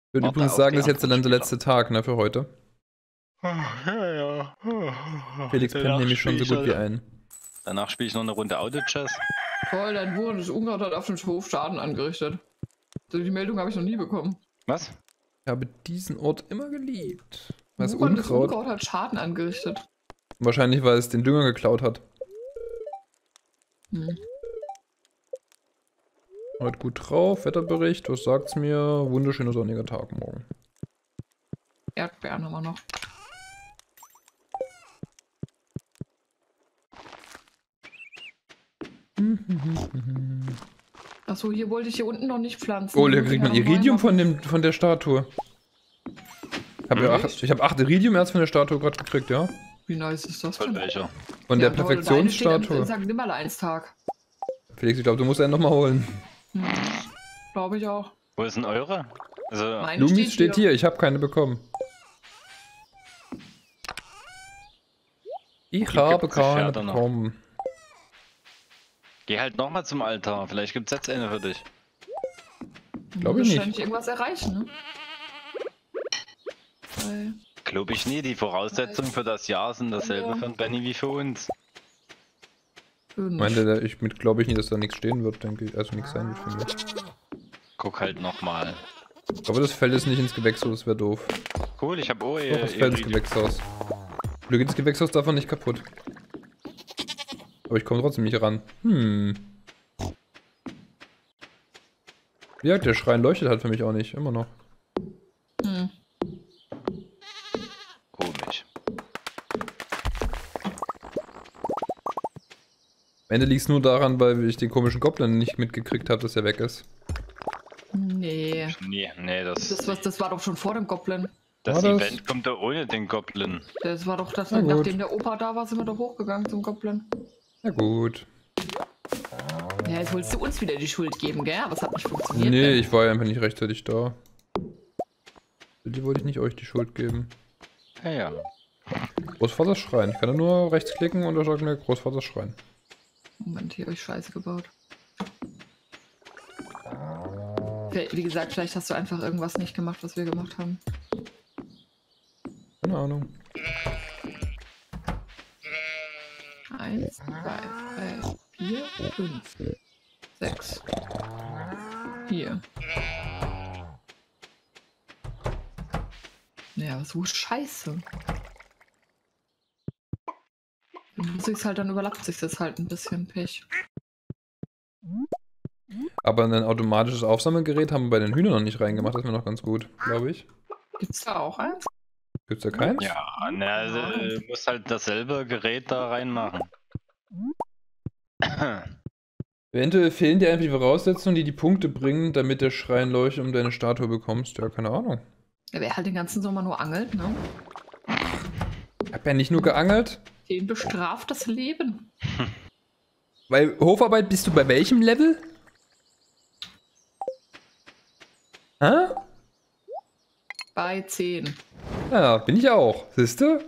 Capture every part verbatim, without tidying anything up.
Ich würde übrigens sagen, das ist jetzt dann der letzte Tag, ne, für heute. Ja, ja. Felix pennt nämlich schon so gut wie ein. Danach spiele ich noch eine Runde Auto-Chess. Toll, dein Wurm des Unkraut hat auf dem Hof Schaden angerichtet. So, die Meldung habe ich noch nie bekommen. Was? Ich habe diesen Ort immer geliebt. Was Wuchern des Unkraut? Unkraut hat Schaden angerichtet. Wahrscheinlich, weil es den Dünger geklaut hat. Hm. Heute gut drauf, Wetterbericht, was sagt's mir? Wunderschöner sonniger Tag morgen. Erdbeeren haben wir noch. Achso, hier wollte ich hier unten noch nicht pflanzen. Oh, hier kriegt man Iridium von, dem, von der Statue. Ich habe ja acht, ich hab acht Iridium-Erz von der Statue gerade gekriegt, ja? Wie nice ist das Von denn? welcher? Von Ja, der toll, Perfektionsstatue. deine steht am Sankt Nimmerleinstag. Felix, ich glaube, du musst einen nochmal holen. Hm. Glaube ich auch. Wo ist denn eure? Also, Meine Lumis steht hier, ich habe keine bekommen. Ich Die habe gibt's sicher keine dann noch. bekommen. geh halt nochmal zum Altar. Vielleicht gibt's jetzt eine für dich. Glaub ich nicht. Wahrscheinlich irgendwas erreichen, ne? Weil Glaube ich nie. Die Voraussetzungen für das Jahr sind dasselbe Ja. für Benny wie für uns. fünf. Meinte der, ich mit glaube ich nicht, dass da nichts stehen wird, denke ich. Also nichts sein wird für mich. Guck halt nochmal. Aber das Feld ist nicht ins Gewächshaus, das wäre doof. Cool, ich habe oh, Doch, ihr, das Feld ins ihr, Gewächshaus. Glück ins Gewächshaus davon nicht kaputt. Aber ich komme trotzdem nicht ran. Hm. Ja, der Schrein leuchtet halt für mich auch nicht, immer noch. Hm. Komisch. Am Ende liegt es nur daran, weil ich den komischen Goblin nicht mitgekriegt habe, dass er weg ist. Nee. Nee, nee, das, Das, was, das war doch schon vor dem Goblin. das War das? Event kommt da ohne den Goblin. Das war doch das, Na gut. nachdem der Opa da war, sind wir doch hochgegangen zum Goblin. Na gut. Ja, jetzt willst du uns wieder die Schuld geben, gell? Aber es hat nicht funktioniert. Nee, denn. ich war ja einfach nicht rechtzeitig da. Die wollte ich nicht euch die Schuld geben. Ja, ja. Großvaters Schrein. Ich kann da nur rechtsklicken und da sagt mir Großvaters Schrein. Moment, hier habe ich Scheiße gebaut. Wie gesagt, vielleicht hast du einfach irgendwas nicht gemacht, was wir gemacht haben. Keine Ahnung. Eins, zwei, drei, vier, fünf, sechs. Hier. Ja, so scheiße. Dann muss ich's halt, dann überlappt sich das halt ein bisschen, Pech. Aber ein automatisches Aufsammelgerät haben wir bei den Hühnern noch nicht reingemacht. Das wäre noch ganz gut, glaube ich. Gibt's da auch eins? Gibt's da keins? Ja, na, also, du musst halt dasselbe Gerät da reinmachen. Eventuell fehlen dir einfach die Voraussetzungen, die die Punkte bringen, damit der Schrein leuchtet und deine Statue bekommst. Ja, keine Ahnung. Ja, wer halt den ganzen Sommer nur angelt, ne? Ich hab ja nicht nur geangelt. Den bestraft das Leben. Bei Hofarbeit bist du bei welchem Level? Hä? Bei zehn. Ja, bin ich auch. Siehst du?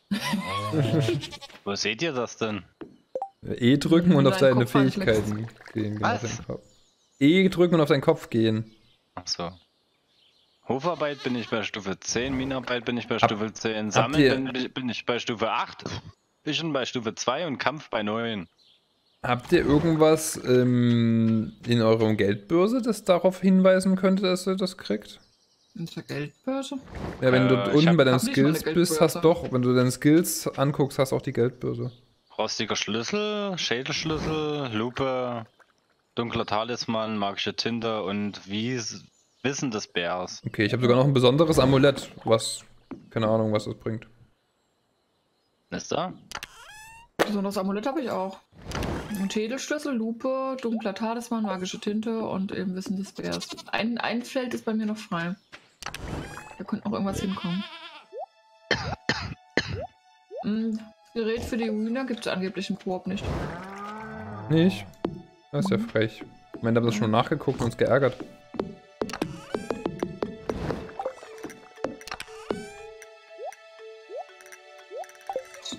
Wo seht ihr das denn? E drücken und Wenn auf dein deine Kopf anklickst. Fähigkeiten gehen. Genau, Was? auf deinen Kopf. E drücken und auf deinen Kopf gehen. Ach so. Hofarbeit bin ich bei Stufe zehn, Minenarbeit bin ich bei Hab- Stufe zehn, ihr- Sammeln bin, bin ich bei Stufe acht, Fischen bei Stufe zwei und Kampf bei neun. Habt ihr irgendwas ähm, in eurer Geldbörse, das darauf hinweisen könnte, dass ihr das kriegt? In der Geldbörse? Ja, wenn Äh, du ich unten hab- bei deinen hab nicht mal eine Skills bist, hast Geldbörse. doch, wenn du deine Skills anguckst, hast auch die Geldbörse. Rostiger Schlüssel, Schädelschlüssel, Lupe, dunkler Talisman, magische Tinte und Wies Wissen des Bärs. Okay, ich habe sogar noch ein besonderes Amulett, was, keine Ahnung, was das bringt. Ist da? Besonderes Amulett habe ich auch. Ein Schädelschlüssel, Lupe, dunkler Talisman, magische Tinte und eben Wissen des Bärs. Ein, ein Feld ist bei mir noch frei. Da könnte noch irgendwas hinkommen. Hm, das Gerät für die Hühner gibt es angeblich im Koop nicht. Nicht? Das ist ja frech. Ich meine, da haben das schon nachgeguckt und uns geärgert. So.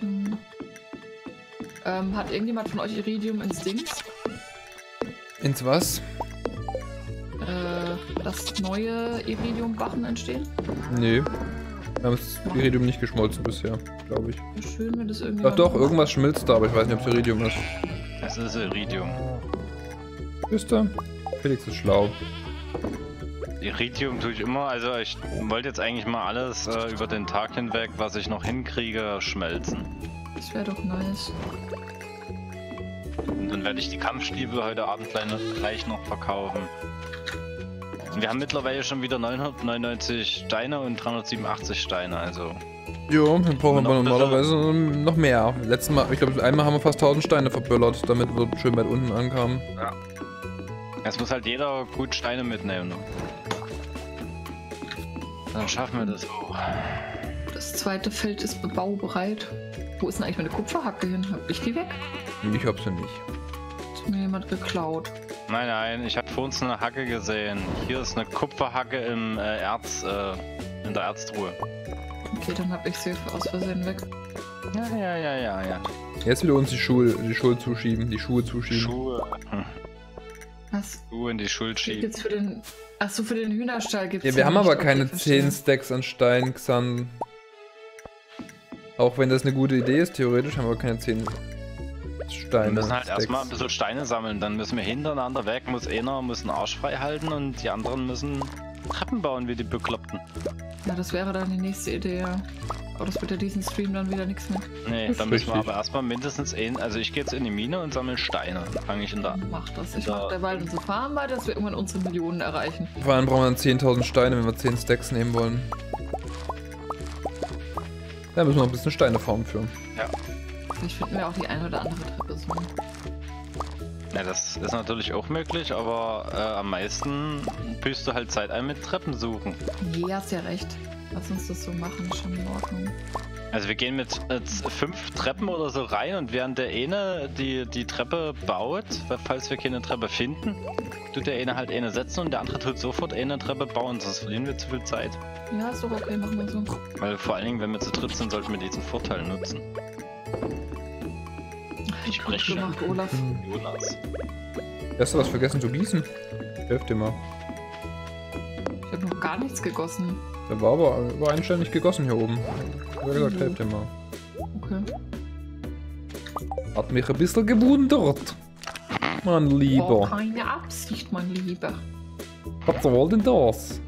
Ähm, hat irgendjemand von euch Iridium ins Dings? Ins was? äh, dass neue Iridium-Wachen entstehen? Nee. Wir haben das Iridium nicht geschmolzen bisher, glaube ich. Schön, wenn das irgendwie. Doch, doch, irgendwas schmilzt da, aber ich weiß nicht, ob es Iridium ist. Es ist Iridium. Wisst ihr? Felix ist schlau. Iridium tue ich immer, also ich wollte jetzt eigentlich mal alles äh, über den Tag hinweg, was ich noch hinkriege, schmelzen. Das wäre doch nice. Und dann werde ich die Kampfstiefel heute Abend gleich noch verkaufen. Und wir haben mittlerweile schon wieder neunhundertneunundneunzig Steine und dreihundertsiebenundachtzig Steine, also... Jo, dann brauchen wir Noch normalerweise noch mehr. Letztes Mal, ich glaube, einmal haben wir fast tausend Steine verböllert, damit wir schön weit unten ankamen. Ja. Es muss halt jeder gut Steine mitnehmen. Ne? Dann schaffen wir das auch. Das zweite Feld ist bebaubereit. Wo ist denn eigentlich meine Kupferhacke hin? Hab ich die weg? Ich hab sie nicht. Hat mir jemand geklaut. Nein, nein, ich habe vorhin eine Hacke gesehen. Hier ist eine Kupferhacke im äh, Erz, äh, in der Erztruhe. Okay, dann hab ich sie aus Versehen weg. Ja, ja, ja, ja, ja. Jetzt wieder uns die Schuhe, die Schuhe zuschieben, die Schuhe zuschieben. Schuhe. Hm. Was? Schuhe in die Schuld schieben. Gibt's für den. Achso, für den Hühnerstall gibt's. Ja, wir haben nicht. aber Okay, keine verstehe. zehn Stacks an Stein, Xan. Auch wenn das eine gute Idee ist, theoretisch haben wir keine zehn Steine. Wir müssen halt Stacks. erstmal ein bisschen Steine sammeln, dann müssen wir hintereinander weg, muss einer muss einen Arsch frei halten und die anderen müssen Treppen bauen wie die Bekloppten. Ja, das wäre dann die nächste Idee, ja. Aber das wird ja diesen Stream dann wieder nichts mehr. Nee, Das da ist müssen wir richtig. aber erstmal mindestens ein, also ich gehe jetzt in die Mine und sammle Steine. Dann fange ich in der. Mach das. Ich Da- mach derweil unsere Farm weiter, dass wir irgendwann unsere Millionen erreichen. Vor allem brauchen wir dann zehntausend Steine, wenn wir zehn Stacks nehmen wollen. Da müssen wir noch ein bisschen Steine farmen für. Vielleicht finden wir auch die eine oder andere Treppe so. Ja, das ist natürlich auch möglich, aber äh, am meisten büßt du halt Zeit ein mit Treppen suchen. Nee, hast ja recht. Lass uns das so machen, ist schon in Ordnung. Also wir gehen mit äh, fünf Treppen oder so rein und während der eine die, die Treppe baut, weil falls wir keine Treppe finden, tut der eine halt eine setzen und der andere tut sofort eine Treppe bauen, sonst verlieren wir zu viel Zeit. Ja, ist doch okay, machen wir so. Weil vor allen Dingen, wenn wir zu dritt sind, sollten wir diesen Vorteil nutzen. Ich Gut spreche gemacht, Olaf. Jonas. Hast du was vergessen zu gießen? Helft dir mal. Ich habe noch gar nichts gegossen. Der war aber war einständig gegossen hier oben. Ich hab gesagt, Mhm. helft dir mal. Okay. Hat mich ein bisschen gewundert. Mein War Lieber. keine Absicht, mein Lieber. Was soll denn das?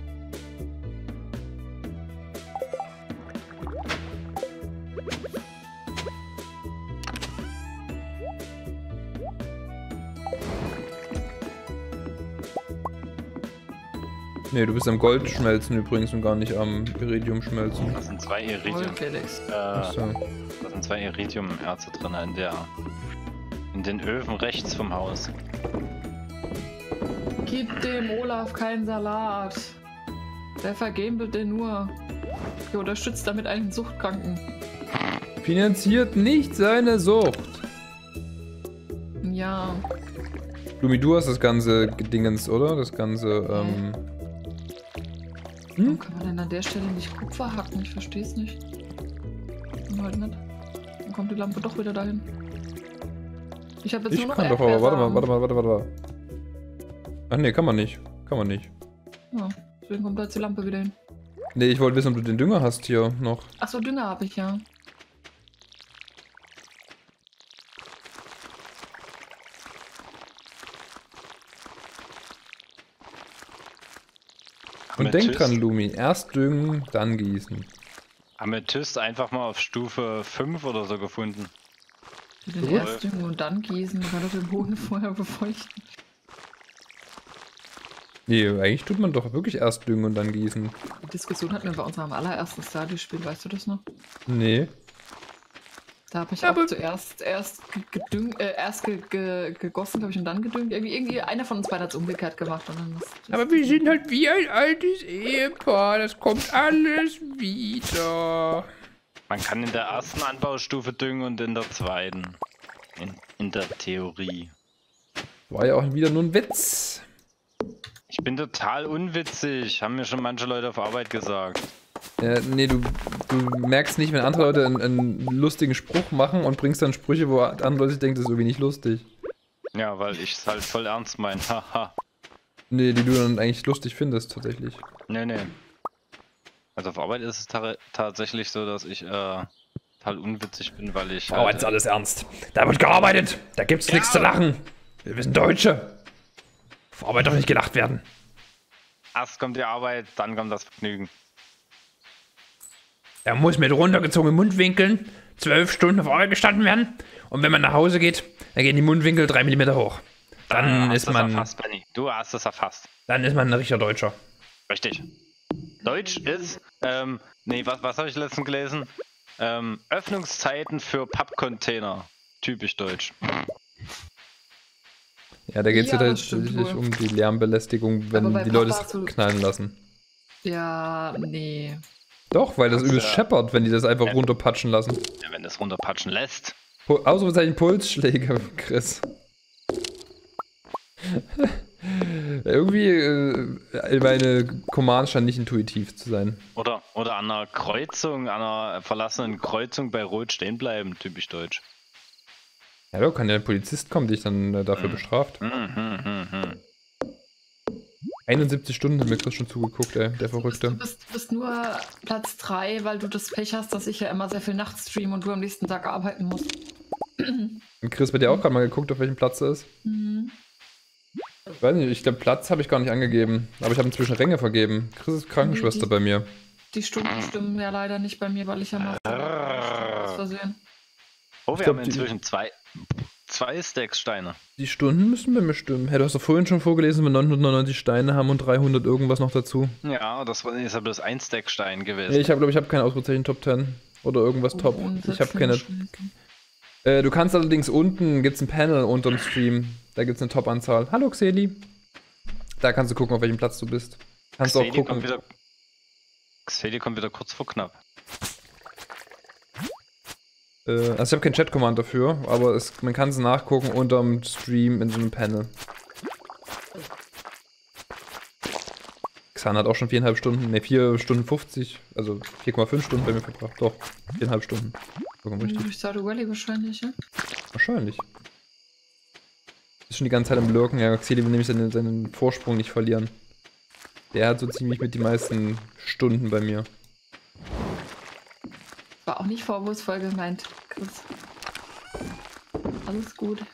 Nee, du bist am Gold schmelzen übrigens und gar nicht am Iridium schmelzen. Das sind zwei Voll, Iridium. Felix. Äh, Achso. da sind zwei Iridium-Erze drin in der. In den Öfen rechts vom Haus. Gib dem Olaf keinen Salat. Der vergambelt den nur. Ihr unterstützt damit einen Suchtkranken. Finanziert nicht seine Sucht. Ja. Lumi, du hast das ganze Dingens, oder? Das ganze, ähm... Warum Hm? kann man denn an der Stelle nicht Kupfer hacken? Ich versteh's nicht. Und halt nicht. Dann kommt die Lampe doch wieder dahin. Ich habe jetzt Ich nur noch kann doch, aber warte mal, Erdbeersamen. warte mal, warte mal, warte mal. Ach nee, kann man nicht. Kann man nicht. Ja, deswegen kommt da jetzt die Lampe wieder hin. Nee, ich wollte wissen, ob du den Dünger hast hier noch. Achso, Dünger habe ich ja. Und denk Amethyst- dran, Lumi. Erst düngen, dann gießen. Amethyst einfach mal auf Stufe fünf oder so gefunden. Den Gut. erst düngen und dann gießen. Man kann doch den Boden vorher befeuchten. Nee, eigentlich tut man doch wirklich erst düngen und dann gießen. Die Diskussion hatten wir bei unserem allerersten Stardew-Spiel, weißt du das noch? Nee. Da habe ich Aber- auch zuerst erst gedüngt, äh, erst ge ge gegossen, glaube ich, und dann gedüngt. Irgendwie, irgendwie einer von uns beiden hat es umgekehrt gemacht. Und dann das, das Aber wir sind halt wie ein altes Ehepaar. Das kommt alles wieder. Man kann in der ersten Anbaustufe düngen und in der zweiten. In, in der Theorie. War ja auch wieder nur ein Witz. Ich bin total unwitzig, haben mir schon manche Leute auf Arbeit gesagt. Ja, nee, du, du merkst nicht, wenn andere Leute einen, einen lustigen Spruch machen und bringst dann Sprüche, wo andere Leute sich denken, das ist irgendwie nicht lustig. Ja, weil ich es halt voll ernst meine. Haha. Nee, die du dann eigentlich lustig findest, tatsächlich. Nee, nee. Also auf Arbeit ist es ta tatsächlich so, dass ich äh, total unwitzig bin, weil ich. Oh, halt, jetzt alles ernst. Da wird gearbeitet. Da gibt's Ja. nichts zu lachen. Wir sind Deutsche. Auf Arbeit darf nicht gelacht werden. Erst kommt die Arbeit, dann kommt das Vergnügen. Er muss mit runtergezogenen Mundwinkeln zwölf Stunden auf Arbeit gestanden werden. Und wenn man nach Hause geht, dann gehen die Mundwinkel drei Millimeter hoch. Dann hast ist du's man, erfasst, Benny. Du hast es erfasst. dann ist man ein richtiger Deutscher. Richtig. Deutsch ist, ähm, nee, was, was habe ich letztens gelesen? Ähm, Öffnungszeiten für Pappcontainer. Typisch deutsch. Ja, da geht es Ja, ja das stimmt tatsächlich wohl. um die Lärmbelästigung, Aber wenn bei die Leute Papa es hast du- knallen lassen. Ja, nee. Doch, weil das Ach, übelst ja. scheppert, wenn die das einfach Ja. runterpatschen lassen. Ja, wenn das runterpatschen lässt. Pu- Ausrufezeichen Pulsschläge, Chris. Irgendwie, äh, meine Commands scheinen nicht intuitiv zu sein. Oder, oder an einer Kreuzung, an einer verlassenen Kreuzung bei Rot stehen bleiben. Typisch deutsch. Ja, da kann ja ein Polizist kommen, dich dann äh, dafür Mhm. bestraft. Hm, hm, hm, hm. einundsiebzig Stunden hat mir Chris schon zugeguckt, ey, der Du Verrückte. bist, du bist nur Platz drei, weil du das Pech hast, dass ich ja immer sehr viel nachts streame und du am nächsten Tag arbeiten musst. Und Chris, bei dir auch gerade mal geguckt, auf welchem Platz er ist? Mhm. Ich weiß nicht, ich glaube, Platz habe ich gar nicht angegeben. Aber ich habe inzwischen Ränge vergeben. Chris ist Krankenschwester die- bei mir. Die Stunden stimmen ja leider nicht bei mir, weil ich ja mal aus Versehen. Oh, wir glaub, haben die- inzwischen zwei, zwei Stacks Steine. Die Stunden müssen bei mir stimmen. Hey, du hast doch vorhin schon vorgelesen, wir neunhundertneunundneunzig Steine haben und dreihundert irgendwas noch dazu. Ja, das war ist aber das ein Stack Stein gewesen. Ja, ich habe, glaube ich, habe kein Ausrufezeichen Top zehn oder irgendwas Top. Ich habe keine. Äh, du kannst allerdings unten, gibt es ein Panel unterm Stream. Da gibt es eine Top-Anzahl. Hallo Xeli. Da kannst du gucken, auf welchem Platz du bist. Kannst du auch Xeli gucken. kommt wieder, Xeli kommt wieder kurz vor knapp. Äh, also ich habe kein Chat-Command dafür, aber es, man kann es nachgucken unterm Stream in so einem Panel. Xan hat auch schon viereinhalb Stunden, ne, vier Stunden fünfzig, also vier Komma fünf Stunden bei mir verbracht. Doch, viereinhalb Stunden. Vollkommen richtig. Durch Stardew Valley wahrscheinlich, ja? Wahrscheinlich. Ist schon die ganze Zeit am Lurken. Ja, Xeli will nämlich seinen, seinen Vorsprung nicht verlieren. Der hat so ziemlich mit die meisten Stunden bei mir. War auch nicht vorwurfsvoll gemeint, Chris. Alles gut.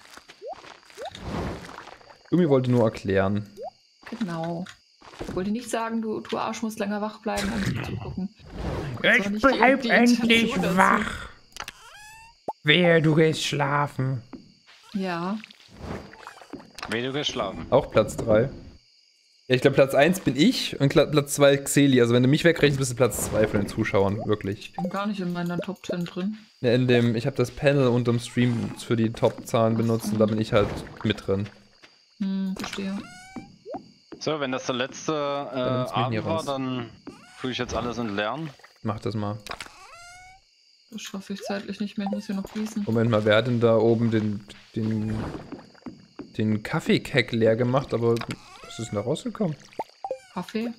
Lumi wollte nur erklären. Genau. Ich wollte nicht sagen, du, du Arsch musst länger wach bleiben, um zuzugucken. Ich nicht die- bleib die endlich Intention dazu. wach. Wehe, du gehst schlafen. Ja. Wie du geschlafen. Auch Platz drei. Ja, ich glaube, Platz eins bin ich und Kla- Platz zwei Xeli. Also wenn du mich wegrechnest, bist du Platz zwei von den Zuschauern, wirklich. Ich bin gar nicht in meiner Top zehn drin. Ja, in dem, ich habe das Panel unterm Stream für die Top-Zahlen benutzt und da bin ich halt mit drin. Hm, verstehe. So, wenn das der letzte äh, nimmt's mich nie Abend war, raus. dann tue ich jetzt alles entlernen. Mach das mal. Das schaffe ich zeitlich nicht mehr, ich muss hier noch fließen. Moment mal, wer hat denn da oben den, den, den Kaffeekeck leer gemacht? Aber was ist denn da rausgekommen? Kaffee?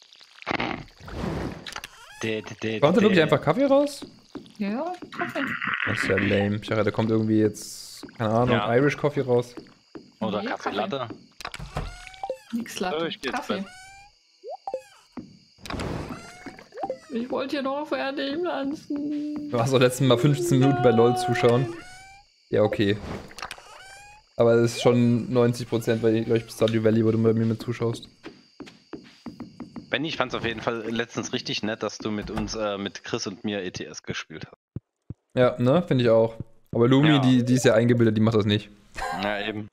De, de, de, Kommt da de. wirklich einfach Kaffee raus? Ja, Kaffee. Das ist ja lame. Ich dachte, da kommt irgendwie jetzt, keine Ahnung, Ja. Irish Coffee raus. Oder Nee, Kaffee Kaffee. Latte. Nix Latte. So, ich geh jetzt Kaffee. Bett. Ich wollte hier noch fertig pflanzen. Du hast doch letztes Mal fünfzehn Minuten bei LOL zuschauen. Ja, okay. Aber es ist schon neunzig Prozent, weil ich, glaube ich, Stardew Valley, wo du bei mir mit zuschaust. Benny, ich fand's auf jeden Fall letztens richtig nett, dass du mit uns, äh, mit Chris und mir E T S gespielt hast. Ja, ne? Finde ich auch. Aber Lumi, Ja. die, die ist ja eingebildet, die macht das nicht. Ja, eben.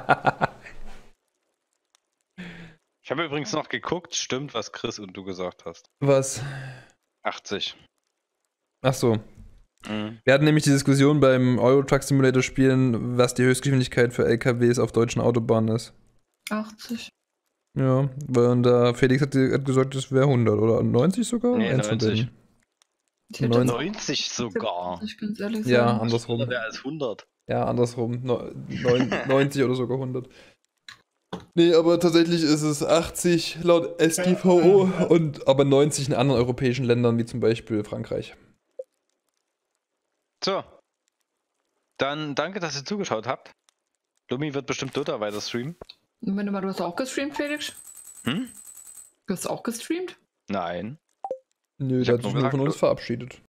Ich habe übrigens noch geguckt, stimmt, was Chris und du gesagt hast. Was? achtzig. Ach so. Mhm. Wir hatten nämlich die Diskussion beim Euro Truck Simulator spielen, was die Höchstgeschwindigkeit für L K Ws auf deutschen Autobahnen ist. achtzig. Ja, weil da Felix hat, hat gesagt, das wäre hundert oder neunzig sogar? Nee, Eins von neunzig. beiden. Ich hätte Neun- neunzig sogar. Ich ganz ehrlich Ja, sagen. andersrum. Oder wäre als hundert. Ja, andersrum. No, neun, neunzig oder sogar hundert. Nee, aber tatsächlich ist es achtzig laut S T V O und aber neunzig in anderen europäischen Ländern, wie zum Beispiel Frankreich. So. Dann danke, dass ihr zugeschaut habt. Lumi wird bestimmt Dota weiter streamen. Moment mal, du hast auch gestreamt, Felix? Hm? Du hast auch gestreamt? Nein. Nö, Ich der hab hat sich nur nur von gesagt, uns verabschiedet.